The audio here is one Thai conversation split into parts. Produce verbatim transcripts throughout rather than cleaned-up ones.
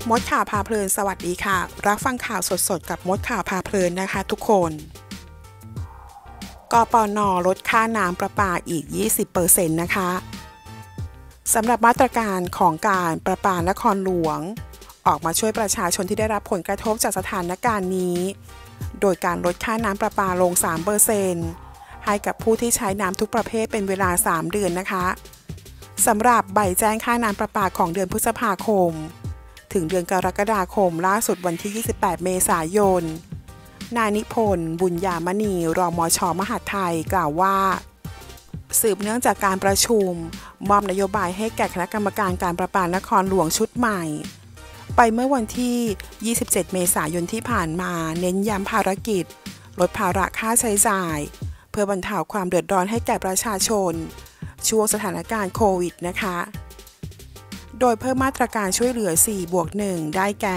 มดข่าวพาเพลินสวัสดีค่ะรับฟังข่าวสดๆกับมดข่าวพาเพลินนะคะทุกคนกปน.ลดค่าน้ำประปาอีก ยี่สิบเปอร์เซ็นต์ นะคะสำหรับมาตรการของการประปานครหลวงออกมาช่วยประชาชนที่ได้รับผลกระทบจากสถานการณ์นี้โดยการลดค่าน้ำประปาลง สามเปอร์เซ็นต์ ให้กับผู้ที่ใช้น้ำทุกประเภทเป็นเวลา สาม เดือนนะคะสำหรับใบแจ้งค่าน้ำประปาของเดือนพฤษภาคมถึงเดือนกรกฎาคมล่าสุดวันที่ ยี่สิบแปด เมษายน นายนิพนธ์บุญญามณีรมช.มหาดไทยกล่าวว่าสืบเนื่องจากการประชุมมอบนโยบายให้แก่คณะกรรมการการประปานครหลวงชุดใหม่ไปเมื่อวันที่ ยี่สิบเจ็ด เมษายนที่ผ่านมาเน้นย้ำภารกิจลดภาระค่าใช้จ่ายเพื่อบรรเทาความเดือดร้อนให้แก่ประชาชนช่วงสถานการณ์โควิดนะคะโดยเพิ่มมาตรการช่วยเหลือ สี่บวกหนึ่ง ได้แก่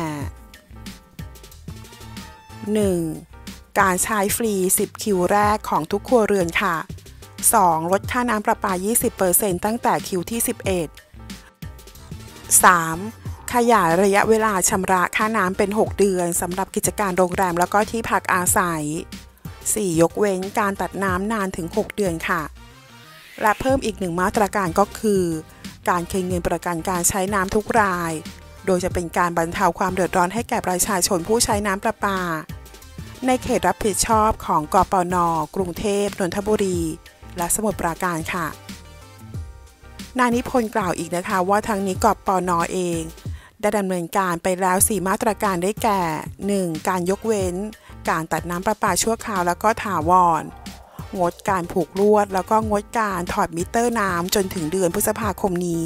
หนึ่ง การใช้ฟรี สิบ คิวแรกของทุกครัวเรือนค่ะ สอง ลดค่าน้ำประปา ยี่สิบเปอร์เซ็นต์ ตั้งแต่คิวที่ สิบเอ็ด สาม ขยายระยะเวลาชำระค่าน้ำเป็น หก เดือนสำหรับกิจการโรงแรมแล้วก็ที่พักอาศัย สี่ ยกเว้นการตัดน้ำนานถึง หก เดือนค่ะและเพิ่มอีกหนึ่งมาตรการก็คือการคืนเงินประกันการใช้น้ำทุกรายโดยจะเป็นการบรรเทาความเดือดร้อนให้แก่ประชาชนผู้ใช้น้ำประปาในเขตรับผิดชอบของกปน.กรุงเทพนนทบุรีและสมุทรปราการค่ะนายนิพนธ์กล่าวอีกนะคะว่าทางนี้กปน.เองได้ดำเนินการไปแล้วสี่มาตรการได้แก่ หนึ่ง การยกเว้นการตัดน้ำประปาชั่วคราวแล้วก็ถาวรงดการผูกลวดแล้วก็งดการถอดมิเตอร์น้ำจนถึงเดือนพฤษภาคมนี้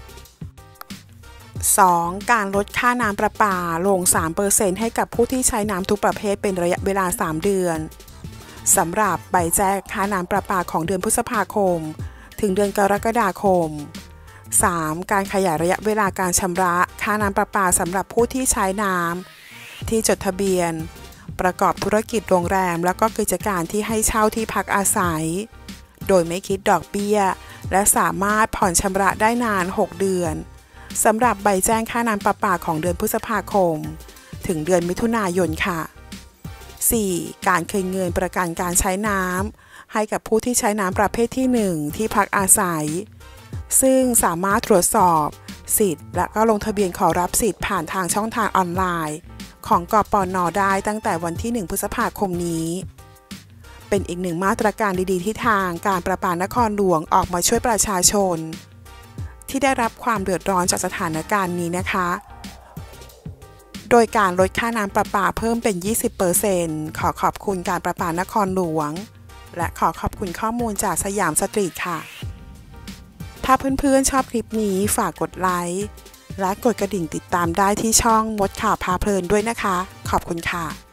สอง การลดค่าน้ำประปาลง สามเปอร์เซ็นต์ ให้กับผู้ที่ใช้น้ำทุกประเภทเป็นระยะเวลา สาม เดือนสำหรับใบแจ้งค่าน้ำประปาของเดือนพฤษภาคมถึงเดือนกรกฎาคม สาม การขยายระยะเวลาการชำระค่าน้ำประปาสำหรับผู้ที่ใช้น้ำที่จดทะเบียนประกอบธุรกิจโรงแรมแล้วก็กิจการที่ให้เช่าที่พักอาศัยโดยไม่คิดดอกเบี้ยและสามารถผ่อนชำระได้นาน หก เดือนสำหรับใบแจ้งค่าน้ำประปาของเดือนพฤษภาคมถึงเดือนมิถุนายนค่ะ สี่ การคืนเงินประกันการใช้น้ำให้กับผู้ที่ใช้น้ำประเภทที่ หนึ่ง ที่พักอาศัยซึ่งสามารถตรวจสอบสิทธิ์และก็ลงทะเบียนขอรับสิทธิ์ผ่านทางช่องทางออนไลน์ของกปน.ได้ตั้งแต่วันที่ หนึ่ง พฤษภาคมนี้เป็นอีกหนึ่งมาตรการดีๆที่ทางการประปานครหลวงออกมาช่วยประชาชนที่ได้รับความเดือดร้อนจากสถานการณ์นี้นะคะโดยการลดค่าน้ำประปาเพิ่มเป็น ยี่สิบเปอร์เซ็นต์ ขอขอบคุณการประปานครหลวงและขอขอบคุณข้อมูลจากสยามสตรีทค่ะถ้าเพื่อนๆชอบคลิปนี้ฝากกดไลค์และกดกระดิ่งติดตามได้ที่ช่องมดข่าวพาเพลินด้วยนะคะขอบคุณค่ะ